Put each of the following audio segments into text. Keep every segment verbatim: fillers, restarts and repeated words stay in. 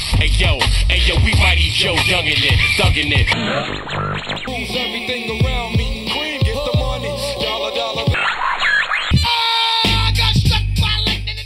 Hey yo, hey yo, we Mighty Joe Youngin' it, thuggin' it. Moves everything around me. Cream, get the money. Dollar, dollar. Ah, I got struck by lightning.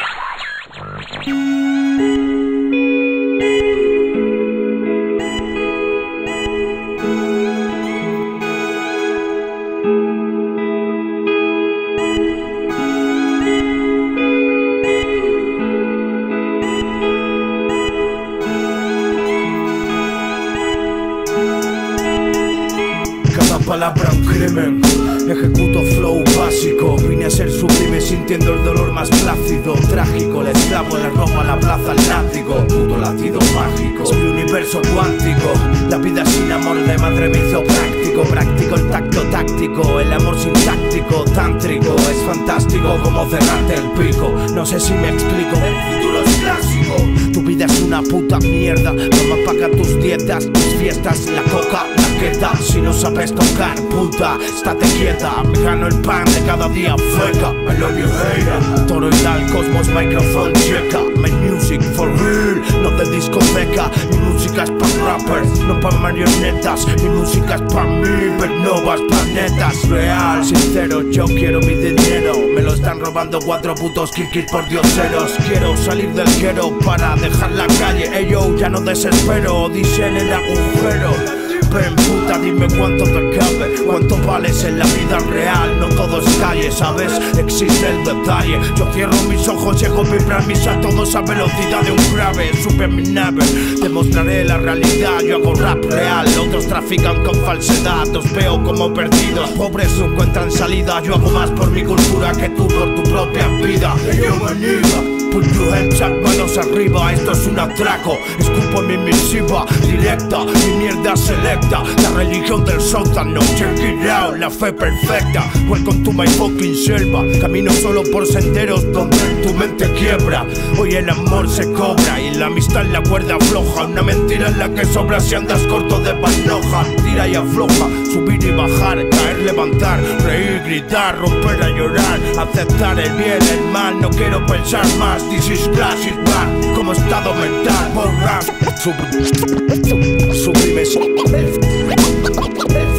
Cada palabra un crimen, ejecuto flow básico. Vine a ser sublime sintiendo el dolor más plácido. Trágico, el esclavo le roba la plaza al látigo. Puto latido mágico, es mi universo cuántico. La vida sin amor de madre me hizo práctico. Practico el tacto táctico, el amor sintáctico, tántrico. Es fantástico como cerrarte el pico. No sé si me explico, el futuro es clásico. Tu vida es una puta mierda, no me paga tus dietas, tus fiestas, la coca, la queda. Si no sabes tocar, puta, estate quieta. Me gano el pan de cada día, feca. I love you, hater. Toroidal, Cosmos, microphone, checa. My music for real, no de discoteca. Mi música es pa' rappers, no pa' marionetas. Mi música es pa' mí, pero no vas pa' netas. Real, sincero, yo quiero mi dinero. Me lo están robando cuatro putos kikis por dioseros. Quiero salir del quiero para dejar la calle. Ey yo, ya no desespero, dicen el agujero. Ven puta, dime cuánto te cabe, cuánto vales en la vida real. No todo es calle, ¿sabes? Existe el detalle. Yo cierro mis ojos, llego a vibrar mis a todos a velocidad de un grave. Sube mi nave, demostraré la realidad. Yo hago rap real, otros trafican con falsedad. Los veo como perdidos, pobres no encuentran salida. Yo hago más por mi cultura que tú por tu propia vida. Yo me niego. Put your hands up, manos arriba, esto es un atraco. Escupo mi misiva directa, mi mierda selecta. La religión del sótano, check it out, la fe perfecta. Welcome to my fucking selva. Camino solo por senderos donde tu mente quiebra. Hoy el amor se cobra y la amistad en la cuerda floja. Una mentira en la que sobra si andas corto de panoja. Tira y afloja, subir y bajar, caer, levantar, reír, gritar, romper a llorar. Aceptar el bien, el mal, no quiero pensar más. This is classic rap, como estado mental, por rap. Sublime.